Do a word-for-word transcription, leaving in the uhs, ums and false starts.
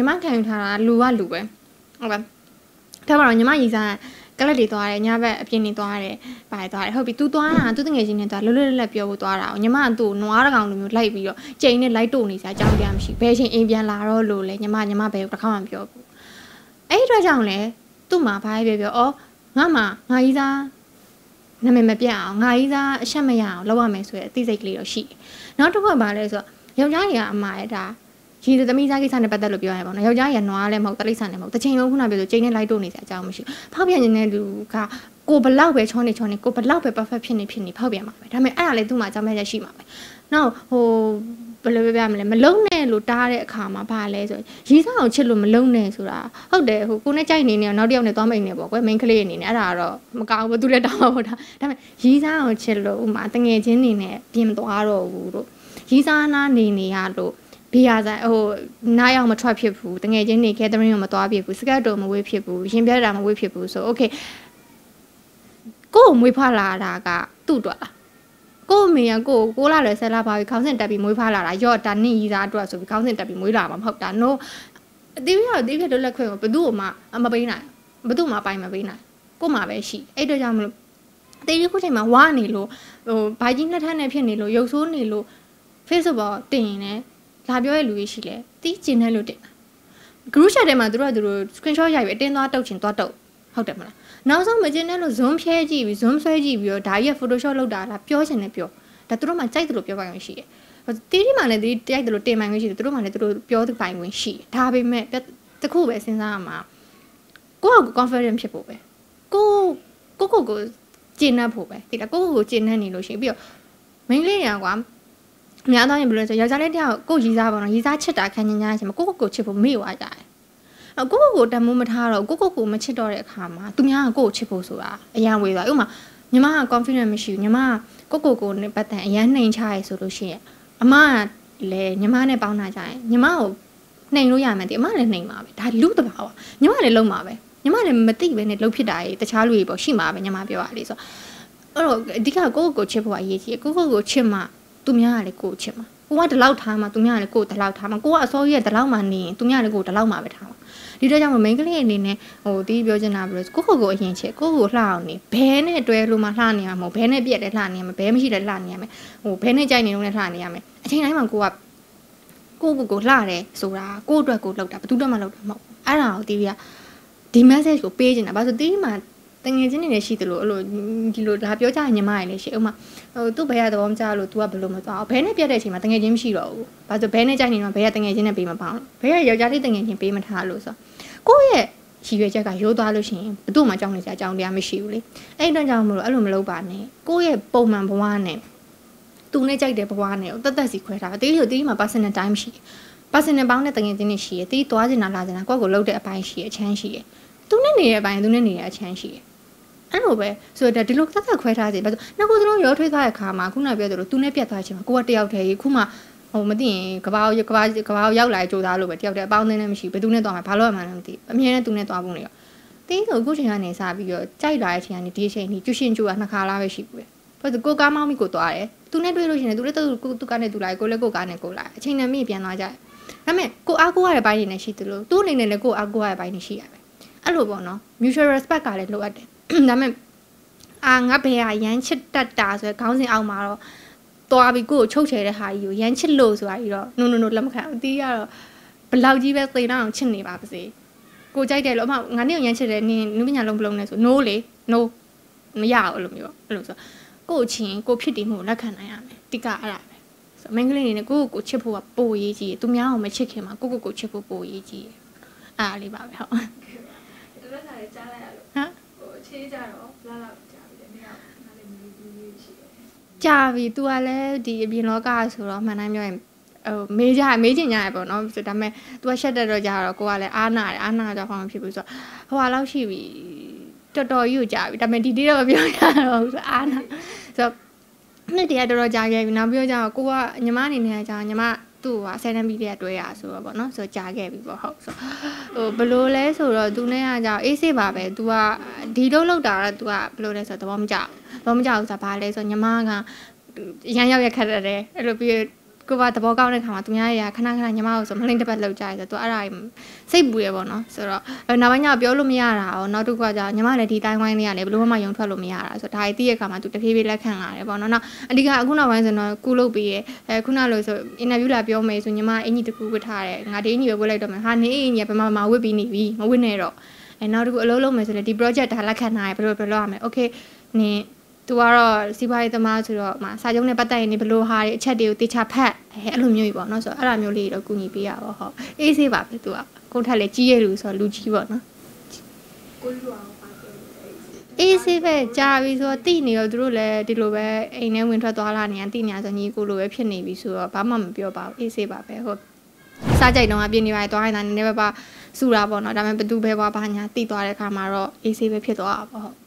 ညီမခံယူထားတာလူကလူပဲဟုတ်ပါဒါမှတော့ညီမရီစားကလပ်တွေသွားတယ်ညဘက်အပြင်နေသွားတယ်ပါတယ်သွားတယ်ဟုတ်ပြီ तू သွားတာ तू တငယ်ချင်းနဲ့သွားလွတ်လွတ်လပ်လပ်ပြောဖို့သွားတာညီမက तू နွားတကောင်လိုမျိုးလိုက်ပြီးတော့ချိန်နဲ့လိုက်တို့နေစရာအကြောင်းတရားမရှိဘယ်ချိန်အိမ်ပြန်လာတော့လို့လဲညီမညီမဘယ်တစ်ခါမှမပြောဘူးအဲ့ဒီအတွက်ကြောင့်လဲသူ့မှာဘာပဲပြောပြောဩငါမှငါရီစားနာမည်မပြတ်အောင်ငါကြီးသားအချက်မရအောင်လုပ်ရမယ်ဆိုရယ်အသိစိတ်ကလေးတော့ရှိတယ်။နောက်တစ်ခုကဘာလဲဆိုတော့ယောက်ျားကြီးကအမှားရတာရီသမီးသားကိစ္စနဲ့ပတ်သက်လို့ပြောရပါတော့။ယောက်ျားကြီးကနွားလည်းမဟုတ်တလိษံလည်းမဟုတ်တစ်ချိန်လုံးခုနပြောဆိုချိန်နဲ့လိုက်တို့နေစရာအကြောင်းမရှိဘူး။ဖောက်ပြန်နေတဲ့လူကကိုဘလောက်ပဲချောနေချောနေကိုဘလောက်ပဲ perfect ဖြစ်နေဖြစ်နေဖောက်ပြန်မှာပဲ။ဒါပေမဲ့အဲ့ဒါလည်းသူ့မှာအကြောင်းပြချက်ရှိမှာပဲ။နောက်ဟိုဘယ်လိုပြောပြမလဲမလုံနဲ့လို့တားတဲ့အခါမှာဘာလဲဆိုရီးစားအောင်ချစ်လို့မလုံနဲ့ဆိုတာဟုတ်တယ်ဟိုကိုနဲ့ကြိုက်နေနေနောက်တစ်ယောက်နဲ့သွားမိတ်နေပေါ့ကွယ် main ကလေးအနေနဲ့အဲ့ဒါကတော့မကောင်းဘူးသူလည်းတောင်းမှာပေါ့ဒါဒါပေမဲ့ရီးစားအောင်ချစ်လို့ဥမာတငယ်ချင်းနေနဲ့ပြင်မသွားတော့ဘူးတို့ရီးစားနာနေနေရလို့ဘီယာဆိုင်ဟိုနားရောက်မထွက်ဖြစ်ဘူးတငယ်ချင်းနေ gathering မသွားဖြစ်ဘူးစကတ်တော်မဝေးဖြစ်ဘူးရင်ပြတာမဝေးဖြစ်ဘူးဆို okay ကို့မွေးဖွားလာတာကသူ့အတွက်လားကိုမေရကိုကိုလာလဲဆက်လာပါပြီခေါင်းစဉ်တက်ပြီးမွေးဖွားလာတာရော့တာနင့်ရီးသားအတွက်ဆိုပြီးခေါင်းစဉ်တက်ပြီးမွေးလာမှာမဟုတ်တာ no အသေးရောအသေးပြတ်လက်ခွဲကိုဘသူ့မှမပေးနိုင်ဘသူ့မှပိုင်မပေးနိုင်ကို့မှာပဲရှိအဲ့တော့ကြောင့်မလို့အသေးခုချိန်မှာဝါနေလို့ဟိုဘိုင်ကြီးနှစ်ထပ်နဲ့ဖြစ်နေလို့ရုပ်ဆိုးနေလို့ Facebook ပေါ်တင်ရင်လည်းလာပြောရဲ့လူကြီးရှိလဲတီးကျင်တဲ့လို့တင်တာ group chat ထဲမှာသူတို့ကသူတို့ screenshot ရိုက်ပြီးအတင်းသွားတုတ်ချင်သွားတုတ်ဟုတ်တယ်မလားနောက်ဆုံးမကျင်တဲ့လို့ zoom ဖြဲကြည့်ပြီး zoom ဆွဲကြည့်ပြီးတော့ဒါကြီးက photoshop လုပ်တာလားပြောချင်တယ်ပြောဒါသူတို့မှကြိုက်တယ်လို့ပြောပိုင်ခွင့်ရှိတယ်တီးတီမှလည်းတီးကြိုက်တယ်လို့တင်ပိုင်ခွင့်ရှိတယ်သူတို့မှလည်းသူတို့ပြောပိုင်ခွင့်ရှိတယ်ဒါပေမဲ့တခုပဲစဉ်းစားရမှာကိုယ့်ကို confident ဖြစ်ဖို့ပဲကိုကိုကိုကိုကျင့်တတ်ဖို့ပဲဒီလားကိုကိုကိုကျင့်တတ်နေလို့ရှိရင်ပြီးတော့ main လေးညာကွာအများသားရင်ဘယ်လိုလဲဆိုယောက်ျားလေးတယောက်ကိုရီးစားပါတော့ရီးစားချစ်တာခံညညာချင်းမကိုကိုကိုချစ်ဖို့မေ့သွားကြတယ်အကိုကိုကိုတမိုးမထားတော့ကိုကိုကိုမချစ်တော့တဲ့အခါမှာသူများကကိုကိုချစ်ဖို့ဆိုတာအရန်ဝေးသွားဥပမာညီမက confident မရှိဘူးညီမကကိုကိုကိုနဲ့ပတ်သက်အရန်နှိမ်ချရဲဆိုလို့ရှိရင်အမကလည်းညီမနဲ့ပေါင်းတာကြရင်ညီမကိုနှိမ်လို့ရမယ်တိအမလည်းနှိမ်ပါပဲဒါလူတဘာဝညီမလည်းလုံးပါပဲညီမလည်းမသိပဲနဲ့လှုပ်ဖြစ်တာကြီးတခြားလူတွေပေါ့ရှိမှာပဲညီမပြောရလေဆိုအဲ့တော့အဓိကကိုကိုကိုချစ်ဖို့အရေးကြီးကိုကိုကိုချစ်မှသူများကလည်းကိုချစ်မှာကိုကတလောက်ထားမှသူများကလည်းကိုတလောက်ထားမှာကိုကအစောကြီးကတလောက်မှနေရင်သူများကလည်းကိုတလောက်မှပဲထားမှာဒီတော့ကြောင့်မိန်းကလေးအနေနဲ့ဟိုတီးပြောချင်တာဘယ်လိုကိုကိုကိုအရင်ချစ်ကိုကိုလှအောင်နေဘဲနဲ့တွဲလို့မှလှနေမှာမဟုတ်ဘဲနဲ့ပြက်တယ်လှနေရမယ်ဘဲမရှိတယ်လှနေရမယ်ဟိုဘဲနဲ့ကြိုက်နေလို့လည်းလှနေရမယ်အချိန်တိုင်းမှာကိုကကိုကိုကိုလှတယ်ဆိုတာကိုအတွက်ကိုလှုပ်တာဘယ်သူမှမလှုပ်တာမဟုတ်အဲ့ဒါကိုတီးပြဒီ message ကိုပေးချင်တာဘာလို့တီးမှတငယ်ချင်းတွေလည်းရှိတယ်လို့အဲ့လိုဒီလိုဒါပြောကြရင်ညီမရည်လည်းရှိဥမာဟိုသူ့ဘဲရသဘောမကျလို့ तू ကဘယ်လိုမသွားဘဲနဲ့ပြတ်တဲ့အချိန်မှာတငယ်ချင်းမရှိတော့ဘူးဘာလို့ဘဲနဲ့ကြိုက်နေတော့ဘဲရတငယ်ချင်းနဲ့ပေးမပေါအောင်ဘဲရယောက်ျားလေးတငယ်ချင်းပေးမထားလို့ဆိုကိုယ့်ရဲ့ရည်ရွယ်ချက်ကရိုးသွားလို့ရှိရင်ဘယ်သူမှကြောက်နေကြအကြောင်းတရားမရှိဘူးလေအဲ့အတွက်ကြောင့်မလို့အဲ့လိုမလုပ်ပါနဲ့ကိုယ့်ရဲ့ပုံမှန်ဘဝနဲ့သူနဲ့ကြိုက်တဲ့ဘဝနဲ့တသက်စီခွဲထားတာတီးလို့တီးမှာ personal time ရှိ personal ပေါင်းတဲ့တငယ်ချင်းတွေရှိရတီးသွားချင်တာလာချင်တာကိုယ့်ကိုလှုပ်တဲ့အပိုင်းရှိရအချမ်းရှိရသူနဲ့နေတဲ့အပိုင်းသူနဲ့နေတဲ့အချမ်းရှိရအဲ့လိုပဲဆိုတော့ဒီလိုသက်သက်ခွဲထားစီဘာလို့နှစ်ခုစလုံးရောထွေးထားတဲ့ခါမှာခုနပြောသလိုသူနဲ့ပြတ်သွားချင်မှာကိုကတယောက်တည်းကြီးခုမှဟိုမသိရင်ကဘာကဘာကဘာရောက်လာကြိုးသားလို့ပဲတယောက်တည်းအပေါင်းအသင်းနဲ့မရှိဘယ်သူနဲ့သွားမှာဘာလို့မှန်းလည်းမသိအမြဲတမ်းသူနဲ့သွားဖို့နေရောတင်းဆိုအခုချိန်ကနေစပြီးတော့ကြိုက်လာတဲ့အချိန်ကနေဒီအချိန်ကြီးကျွရှင်ကျူတာနှစ်ခါလားပဲရှိဘူးပဲဘာလို့ကိုကားမောင်းပြီးကိုသွားတယ်သူနဲ့တွေ့လို့ရှိရင်သူလည်းသူသူကားနဲ့သူလာကိုလည်းကိုကားနဲ့ကိုလာအချိန်နဲ့မိပြန်သွားကြတယ်ဒါပေမဲ့ကိုအားကိုရတဲ့ဘိုင်းနေနဲ့ရှိသလိုသူ့အနေနဲ့လည်းကိုအားကိုရတဲ့ဘိုင်းနေရှိရပဲအဲ့လိုပေါ့နော် mutual respect ကလည်းလိုအပ်တယ်ဒါပေမဲ့အာငါဘယ်ဟာရမ်းချစ်တတ်တာဆိုရယ်ခေါင်းစဉ်အောက်မှာတော့သွားပြီးကိုကိုချုပ်ချယ်တဲ့ဟာကြီးကိုရမ်းချစ်လို့ဆိုတာကြီးတော့ no no no လက်မခံဘူးတီးရတော့ဘလောက်ကြီးပဲသေတော့အောင်ချစ်နေပါပါစေကိုကြိုက်တယ်လို့အမငါနဲ့ရမ်းချစ်တယ်နင်နုပညာလုံးပလုံးနဲ့ဆို no လေ no မရဘူးအဲ့လိုမျိုးအဲ့လိုဆိုကိုချင်းကိုဖြစ်တည်မှုကိုလက်ခံနိုင်ရမယ်တိကအဲ့ဒါပဲဆိုမင်းကလေးနေနဲ့ကိုကိုကိုချစ်ဖို့ကပိုရေးကြီးသူများအောင်မချစ်ခင်မှာကိုကိုကိုချစ်ဖို့ပိုရေးကြီးအဲ့ဒါလေးပါပဲဟုတ်တော်တော်စားကြားလိုက်ရလို့ဟမ်ဟိုချေးကြတော့လာလာကြားပြီးတယ်မင်းကငါလည်းမလို့ဘူးလေးရှိတယ်ကြာပြီ तू ကလည်းဒီအပြင်လောကဆိုတော့မှန်တိုင်းပြောရင်ဟိုမေးကြမေးချင်ကြရပေါ့နော်ဆိုဒါပေမဲ့ तू ကရှက်တက်တော့ကြာတော့ကိုကလည်းအားနာတယ်အားနာကြအောင်ဖြစ်ပြီဆိုတော့ဟိုဟာလောက်ရှိပြီတော်တော်ကြီးကိုကြာပြီဒါပေမဲ့ဒီတိတော့မပြောရတော့ဘူးဆိုအားနာဆိုတော့နှစ်တည်းကတော်တော်ကြာခဲ့ပြီနောက်ပြောကြတော့ကိုကညီမအနေနဲ့ကြာညီမသူ့ဟာဆယ်တန်းပြီးတည်းကတွဲရဆိုတော့ပေါ့နော်ဆိုကြာခဲ့ပြီပေါ့ဟုတ်ဆိုဟိုဘလို့လဲဆိုတော့ तू နဲ့ကကြာအေးဆေးပါပဲ तू ကဒီလုံးလောက်တာတော့ तू ကဘလို့လဲဆိုတော့သဘောမကျသဘောမကျဘူးဆိုတာဘာလဲဆိုညီမကရမ်းရောက်ရခက်တယ်အဲ့လိုပြီးကိုကသဘောကောင်းတဲ့ခါမှာသူများတွေကခဏခဏညီမကိုဆိုမလိမ့်တစ်ပတ်လောက်ကြရဲဆိုသူအဲ့ဒါစိတ်ပူရပေါ့နော်ဆိုတော့နောက်ပိုင်းကျပြောလို့မရတာရောနောက်တစ်ခါကျညီမလည်းဒီတိုင်းဝိုင်းလေးကနေဘလို့မှယုံထွက်လို့မရတာဆိုတော့ဒါကြီးတည့်ရခါမှာသူတဖြည်းဖြည်းလက်ခံလာတယ်ပေါ့နော်နောက်အဓိကအခုနောက်ပိုင်းဆိုတော့ကူလုပ်ပြီးရဲအဲခုနလို့ဆိုအင်တာဗျူးလာပြောမယ်ဆိုညီမအင်ကြီးတစ်ခုဝတ်ထားတယ်ငါဒီအင်ကြီးပဲဝတ်လိုက်တော့မယ်ဟာနေအင်ကြီးဘယ်မှာမှဝတ်ပြီးနေပြီမဝတ်နဲ့တော့အဲနောက်တစ်ခုအလုပ်လုပ်မယ်ဆိုလည်းဒီ project ဒါလက်ခံထားရဘယ်လိုဘယ်လိုရမလဲ okay နင်သူကတော့စီးပွားရေးသမားဆိုတော့မှာစာချုပ်နဲ့ပတ်သက်ရင်ဒီဘလို့ဟာတွေအချက်တွေကိုတေချာဖတ်အဲအဲ့လိုမျိုးကြီးပေါ့နော်ဆိုတော့အဲ့လိုမျိုးလေးတော့ကူညီပေးရပါဟုတ်အေးဆေးပါပဲသူကကိုထက်လည်းကြီးရလူဆိုတော့လူကြီးပေါ့နော်ကိုလူအောင်ပါပြောအေးဆေးပဲကြာပြီဆိုတော့တိနေတော့သူတို့လည်းဒီလိုပဲအိမ်ထဲဝင်ထွက်သွားလာနေရတိနေရဆိုညီကိုလိုပဲဖြစ်နေပြီဆိုတော့ဘာမှမပြောပါဘူးအေးဆေးပါပဲဟုတ်စားကြိုက်တော့အပြင်းနေပါသွားရင်လည်းနည်းနည်းပါးပါစူတာပေါ့နော်ဒါပေမဲ့ဘသူပဲဘာဘာညာတိသွားတဲ့ခါမှာတော့အေးဆေးပဲဖြစ်သွားတာပေါ့ဟုတ်